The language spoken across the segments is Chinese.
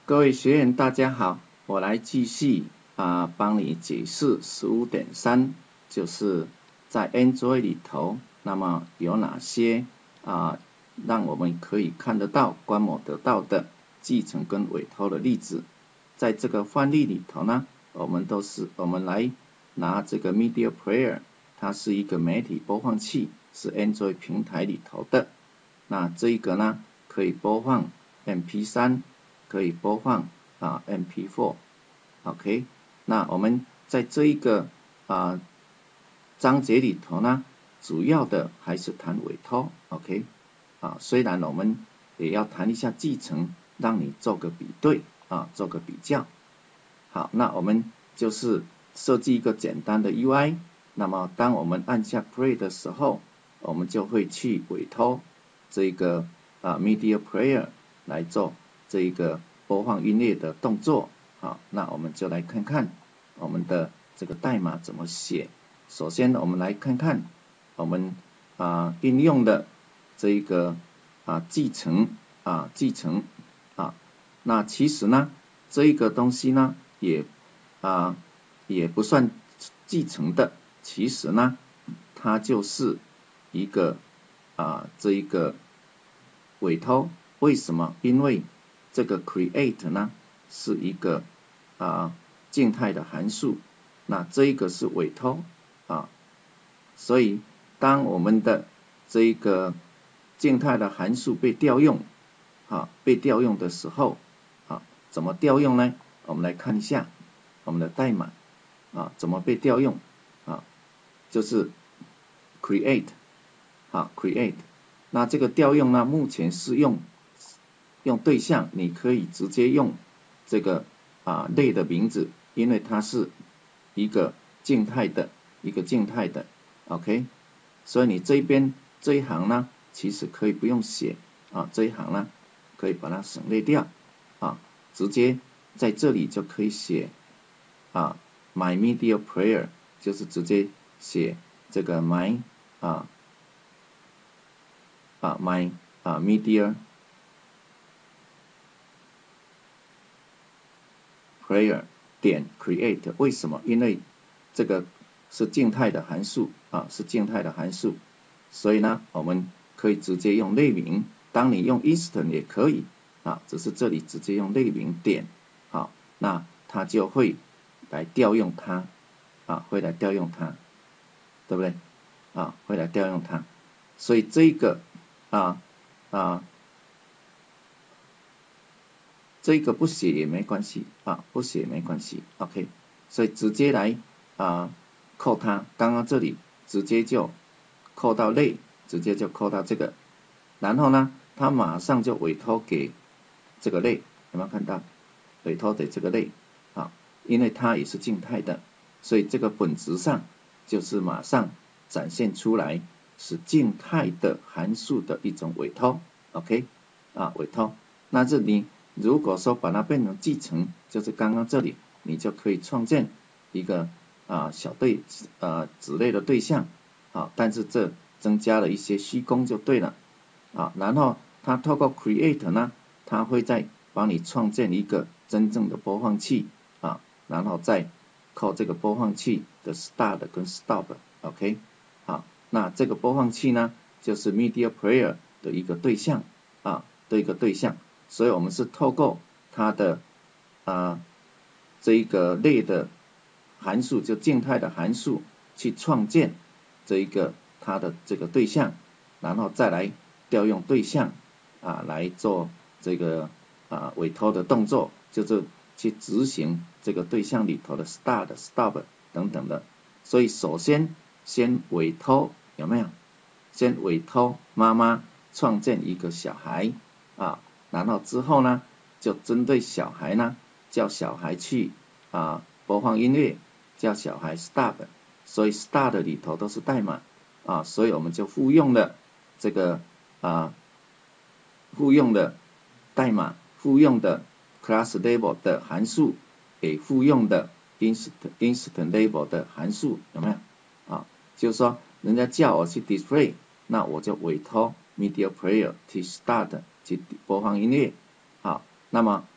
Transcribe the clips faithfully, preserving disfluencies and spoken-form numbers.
各位学员大家好，我来继续啊帮你解释 十五点三， 就是在 Android 里头，那么有哪些啊让我们可以看得到、观摩得到的继承跟委托的例子。在这个范例里头呢，我们都是我们来拿这个 Media Player， 它是一个媒体播放器，是 Android 平台里头的。那这一个呢，可以播放 M P 三， 可以播放啊 M P 四。OK， 那我们在这一个啊章节里头呢，主要的还是谈委托。OK， 啊，虽然我们也要谈一下继承，让你做个比对啊，做个比较。好，那我们就是设计一个简单的 U I。那么当我们按下 Play 的时候，我们就会去委托这个啊 Media Player 来做这一个播放音乐的动作。好，那我们就来看看我们的这个代码怎么写。首先我们来看看我们啊应用的这一个啊继承啊继承啊，那其实呢这一个东西呢也啊也不算继承的，其实呢它就是一个啊这一个委托。为什么？因为这个 create 呢是一个啊静态的函数，那这一个是委托啊，所以当我们的这一个静态的函数被调用啊被调用的时候啊，怎么调用呢？我们来看一下我们的代码啊怎么被调用啊，就是 create 啊 create。那这个调用呢，目前是用用对象，你可以直接用这个啊类的名字，因为它是一个静态的一个静态的 OK， 所以你这边这一行呢其实可以不用写啊，这一行呢可以把它省略掉啊，直接在这里就可以写啊 My Media Player， 就是直接写这个 My 啊啊 My 啊 Media Player 点 create。 为什么？因为这个是静态的函数啊，是静态的函数，所以呢我们可以直接用类名，当你用 instant 也可以啊，只是这里直接用类名点好，那它就会来调用它啊，会来调用它，对不对啊？会来调用它，所以这个啊啊这个不写也没关系啊，不写也没关系 OK， 所以直接来啊扣它，刚刚这里直接就扣到类，直接就扣到这个，然后呢它马上就委托给这个类，有没有看到委托给这个类啊？因为它也是静态的，所以这个本质上就是马上展现出来是静态的函数的一种委托 OK 啊委托。那这里如果说把它变成继承，就是刚刚这里你就可以创建一个啊小对呃子类的对象啊，但是这增加了一些虚功就对了啊，然后它透过 create 呢，它会再帮你创建一个真正的播放器啊，然后再靠这个播放器的 start 跟 stop OK 好，那这个播放器呢就是 media player 的一个对象啊的一个对象，所以我们是透过它的啊这一个类的函数，就静态的函数去创建这一个它的这个对象，然后再来调用对象啊来做这个啊委托的动作，就是去执行这个对象里头的 start、stop 等等的。所以首先先委托有没有？先委托妈妈创建一个小孩啊，然后之后呢就针对小孩呢叫小孩去啊播放音乐，叫小孩 stop， 所以 start 里头都是代码啊，所以我们就复用了这个啊复用的代码，复用的 class label 的函数，给复用的 instant instant label 的函数，有没有啊？就是说人家叫我去 display， 那我就委托 media player 去 start 去播放音乐。好，那么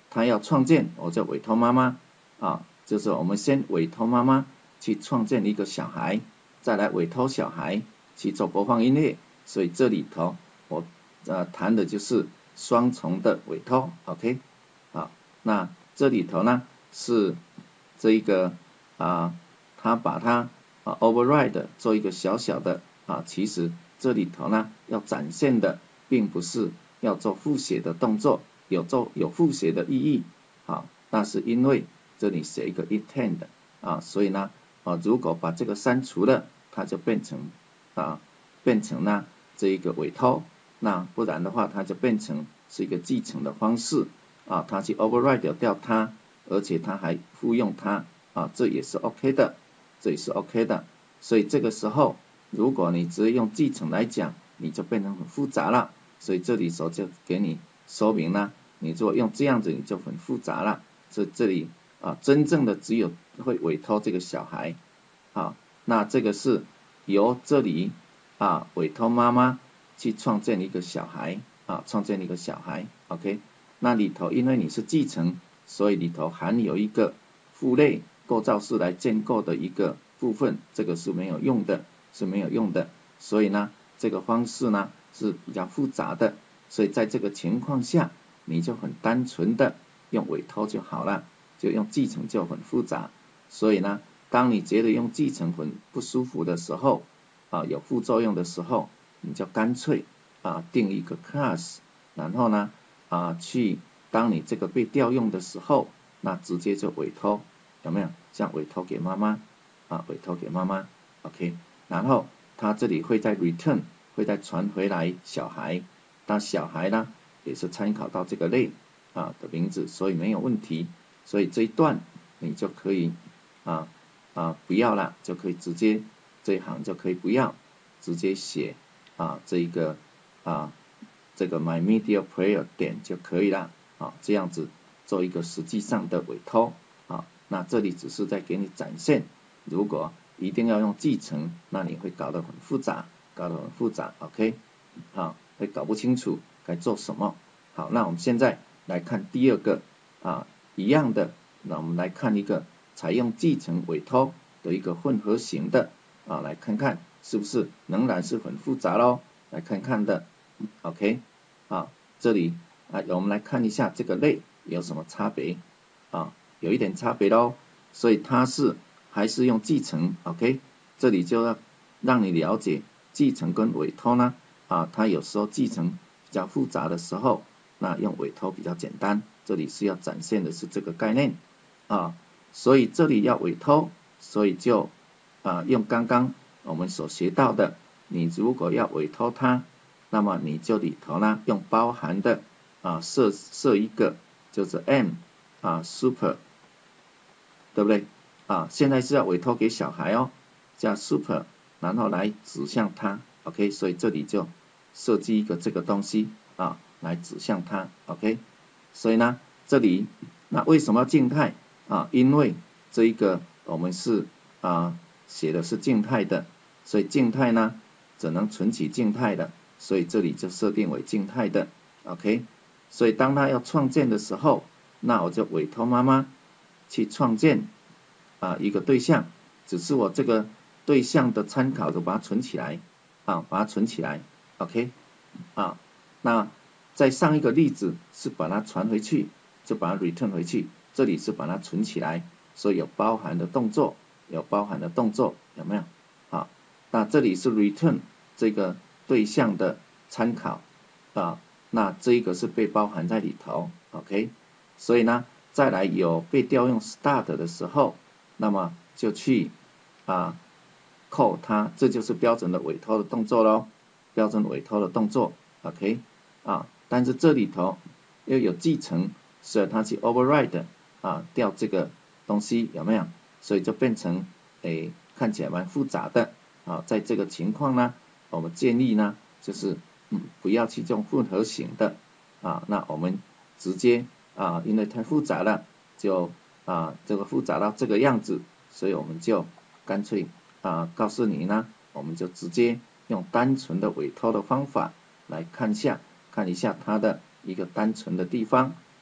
他要创建，我就委托妈妈啊，就是我们先委托妈妈去创建一个小孩，再来委托小孩去做播放音乐，所以这里头我呃谈的就是双重的委托 ，OK， 好，那这里头呢是这一个啊，他把它啊 override 做一个小小的啊，其实这里头呢要展现的并不是要做复写的动作，有做有复写的意义，好，那是因为这里写一个 intend 啊，所以呢啊如果把这个删除了，它就变成啊变成呢这一个委托，那不然的话它就变成是一个继承的方式啊，它去 override 掉它，而且它还复用它啊，这也是 OK 的，这也是 OK 的，所以这个时候如果你直接用继承来讲，你就变成很复杂了，所以这里时候就给你说明了，你如果用这样子你就很复杂了，这这里啊真正的只有会委托这个小孩啊，那这个是由这里啊委托妈妈去创建一个小孩啊，创建一个小孩 ，OK， 那里头因为你是继承，所以里头含有一个父类构造式来建构的一个部分，这个是没有用的，是没有用的，所以呢这个方式呢是比较复杂的，所以在这个情况下你就很单纯的用委托就好了，就用继承就很复杂，所以呢当你觉得用继承很不舒服的时候啊，有副作用的时候，你就干脆啊定一个 class， 然后呢啊去当你这个被调用的时候，那直接就委托，有没有？像委托给妈妈啊，委托给妈妈 ，OK， 然后它这里会再 return， 会再传回来小孩，那小孩呢也是参考到这个类啊的名字，所以没有问题，所以这一段你就可以啊啊不要了，就可以直接这一行就可以不要，直接写啊这一个啊这个 my media player 点就可以了啊，这样子做一个实际上的委托啊，那这里只是在给你展现，如果一定要用继承，那你会搞得很复杂，搞得很复杂 ，OK， 啊会搞不清楚该做什么。好，那我们现在来看第二个啊一样的，那我们来看一个采用继承委托的一个混合型的啊，来看看是不是仍然是很复杂咯，来看看的 ，OK， 啊这里啊我们来看一下这个类有什么差别啊，有一点差别咯，所以它是还是用继承 ，OK， 这里就要让你了解继承跟委托呢啊，它有时候继承比较复杂的时候，那用委托比较简单，这里是要展现的是这个概念啊，所以这里要委托，所以就啊用刚刚我们所学到的，你如果要委托它，那么你就里头呢用包含的啊设设一个就是 M 啊 super， 对不对啊？现在是要委托给小孩哦，加 super， 然后来指向它 ，OK， 所以这里就设计一个这个东西啊来指向它 ，OK， 所以呢这里那为什么静态啊？因为这一个我们是啊写的是静态的，所以静态呢只能存取静态的，所以这里就设定为静态的 ，OK， 所以当他要创建的时候，那我就委托妈妈去创建啊一个对象，只是我这个对象的参考就把它存起来啊，把它存起来 ，OK， 啊，那在上一个例子是把它传回去，就把它 return 回去，这里是把它存起来，所以有包含的动作，有包含的动作，有没有？好，那这里是 return 这个对象的参考啊，那这一个是被包含在里头 ，OK， 所以呢，再来有被调用 start 的时候，那么就去啊 call 它，这就是标准的委托的动作咯，标准委托的动作 ，OK， 啊，但是这里头又有继承，所以它去 override 啊调这个东西有没有？所以就变成诶看起来蛮复杂的啊，在这个情况呢，我们建议呢就是嗯不要去用混合型的啊，那我们直接啊因为太复杂了，就啊这个复杂到这个样子，所以我们就干脆啊告诉你呢，我们就直接用单纯的委托的方法来看一下，看一下它的一个单纯的地方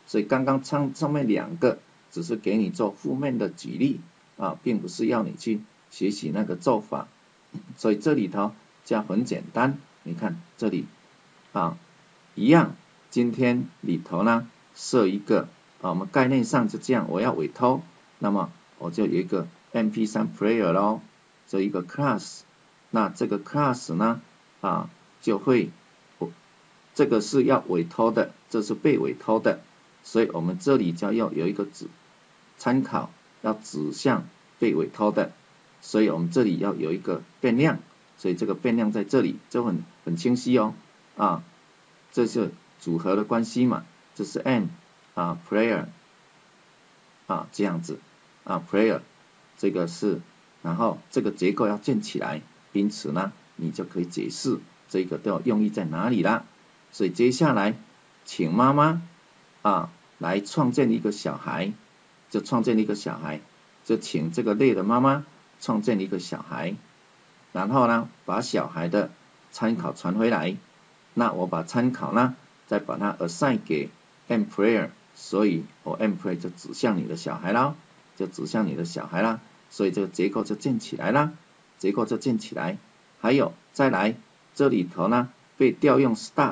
所以刚刚上上面两个只是给你做负面的举例啊，并不是要你去学习那个做法。所以这里头就很简单，你看这里啊，一样，今天里头呢设一个啊，我们概念上是这样，我要委托，那么我就有一个 M P 三 player 咯，这一个 class， 那这个 class 呢啊就会，这个是要委托的，这是被委托的，所以我们这里就要有一个指参考，要指向被委托的，所以我们这里要有一个变量，所以这个变量在这里就很很清晰哦啊，这是组合的关系嘛，这是 M 啊 player 啊这样子啊 player 这个是，然后这个结构要建起来，因此呢你就可以解释这个的用意在哪里啦。所以接下来请妈妈啊来创建一个小孩，就创建一个小孩，就请这个类的妈妈创建一个小孩，然后呢把小孩的参考传回来，那我把参考呢再把它 assign 给 M player， 所以我 M player 就指向你的小孩啦，就指向你的小孩啦，所以这个结构就建起来啦，结构就建起来。还有再来这里头呢被调用 start，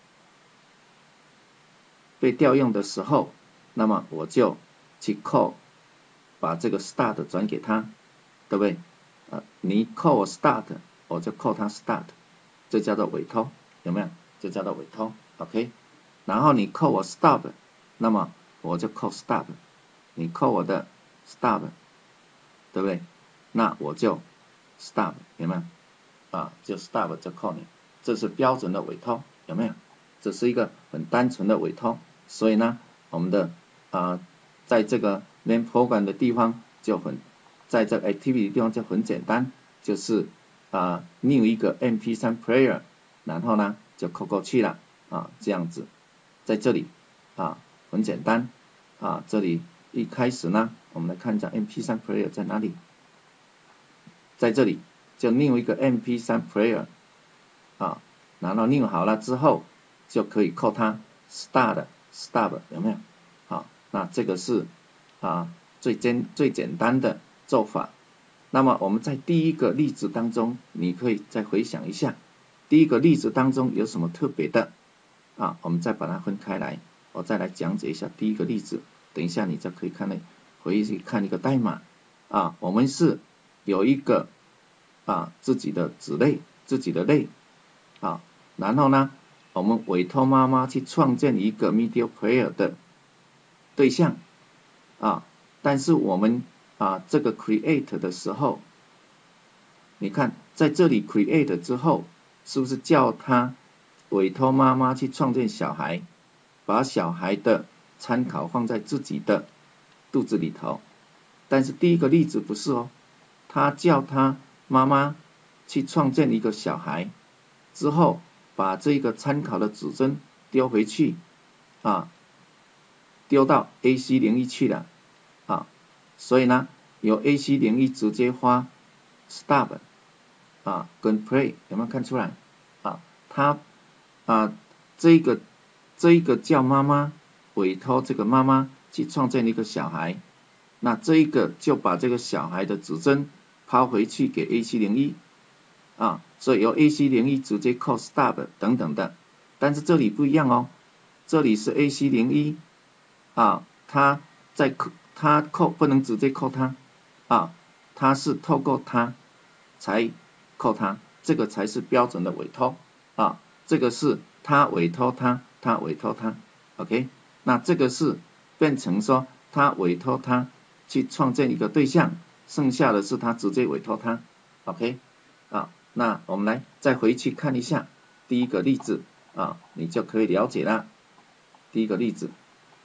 被调用的时候，那么我就去 call 把这个 start 转给他，对不对？呃，你 call 我 start， 我就 call 他 start， 这叫做委托，有没有？这叫做委托 ，OK。然后你 call 我 stop， 那么我就 call stop， 你 call 我的 stop， 对不对？那我就 stop， 有没有？啊，就 stop 就 call 你，这是标准的委托，有没有？这是一个很单纯的委托，所以呢，我们的啊，在这个 main program 的地方就很，在这个 activity 的地方就很简单，就是啊 new 一个 M P 三 player， 然后呢就 call 过去了啊，这样子，在这里啊很简单啊，这里一开始呢，我们来看一下 M P 三 player 在哪里，在这里就 new 一个 M P 三 player 啊，然后 new 好了之后就可以 call 它 start stop 有没有？好，那这个是啊最简最简单的做法。那么我们在第一个例子当中，你可以再回想一下，第一个例子当中有什么特别的啊？我们再把它分开来，我再来讲解一下第一个例子。等一下你就可以看那回去看一个代码啊，我们是有一个啊自己的子类，自己的类啊，然后呢，我们委托妈妈去创建一个 media player 的对象啊，但是我们啊这个 create 的时候，你看在这里 create 之后，是不是叫他委托妈妈去创建小孩，把小孩的参考放在自己的肚子里头？但是第一个例子不是哦，他叫他妈妈去创建一个小孩之后，把这个参考的指针丢回去啊，丢到 A C 零一去了啊，所以呢，由 A C 零一直接发 stop 啊跟 play， 有没有看出来啊？他啊这个这个叫妈妈委托这个妈妈去创建一个小孩，那这一个就把这个小孩的指针抛回去给 A C 零一啊，所以由 A C 零一直接 call stop 等等的，但是这里不一样哦，这里是 A C 零一啊，他在他 call 不能直接 call 他啊，他是透过他才 call 他，这个才是标准的委托啊，这个是他委托他，他委托他 ，OK， 那这个是变成说他委托他去创建一个对象，剩下的是他直接委托他 ，OK， 啊，那我们来再回去看一下第一个例子啊，你就可以了解了。第一个例子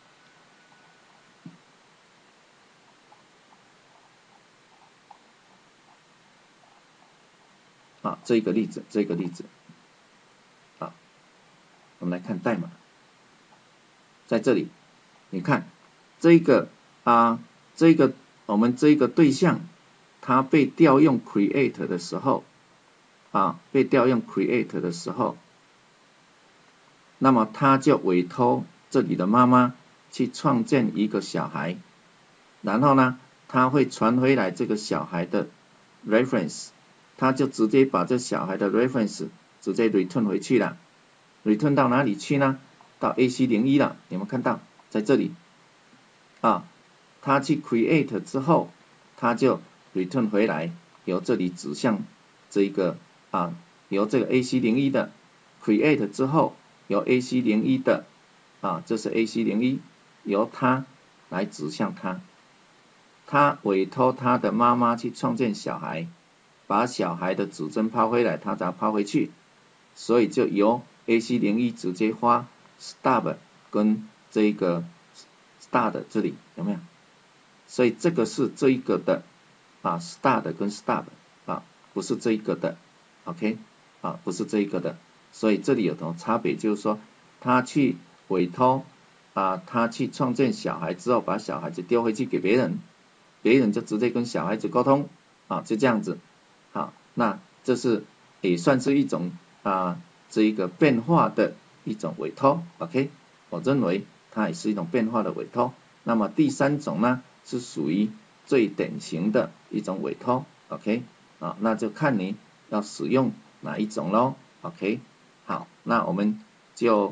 啊，这个例子，这个例子啊，我们来看代码，在这里，你看这个啊，这个我们这个对象，它被调用 create 的时候啊，被调用 create 的时候，那么他就委托这里的妈妈去创建一个小孩，然后呢，它会传回来这个小孩的 reference， 它就直接把这小孩的 reference 直接 return 回去了 ，return 到哪里去呢？到 A C 零一 了，有没有看到？在这里啊，它去 create 之后，它就 return 回来，由这里指向这一个啊，由这个 A C 零一 的 create 之后，由 A C 零一 的啊，这是 A C 零一，由它来指向它，它委托它的妈妈去创建小孩，把小孩的指针抛回来，它再抛回去，所以就由 A C 零一 直接发 stub 跟这个 start 这里有没有？所以这个是这一个的啊 start 跟 stub 啊，不是这一个的 ，OK 啊，不是这一个的，所以这里有什么差别？就是说他去委托啊，他去创建小孩之后，把小孩子丢回去给别人，别人就直接跟小孩子沟通啊，就这样子。好，那这是也算是一种啊这一个变化的一种委托 ，OK， 我认为它也是一种变化的委托。那么第三种呢，是属于最典型的一种委托 ，OK， 啊，那就看你要使用哪一种咯 ，OK， 好，那我们就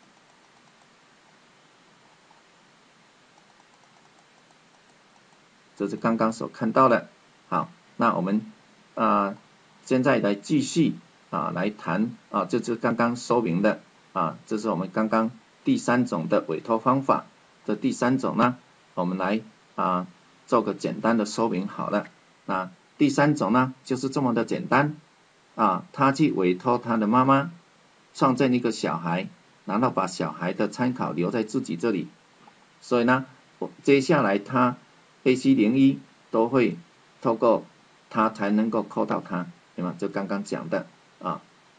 这是刚刚所看到的，好，那我们啊现在来继续啊来谈啊，这是刚刚说明的啊，这是我们刚刚第三种的委托方法。这第三种呢，我们来啊做个简单的说明好了。那第三种呢，就是这么的简单啊，他去委托他的妈妈创建一个小孩，然后把小孩的参考留在自己这里，所以呢，接下来他 A C 零一 都会透过他才能够扣到他，对吗？就刚刚讲的啊，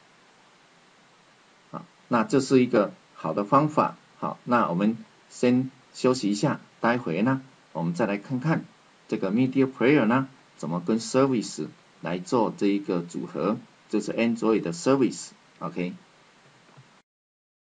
好，那这是一个好的方法。好，那我们先休息一下，待会呢，我们再来看看这个 Media Player 呢怎么跟 Service 来做这一个组合，就是 Android 的 Service，OK。